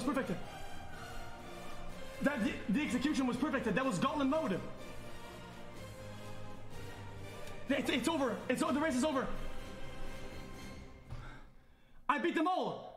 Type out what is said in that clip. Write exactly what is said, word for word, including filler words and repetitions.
perfected. That the, the execution was perfected. That was gauntlet mode. It's, it's over. It's the race is over. I beat them all.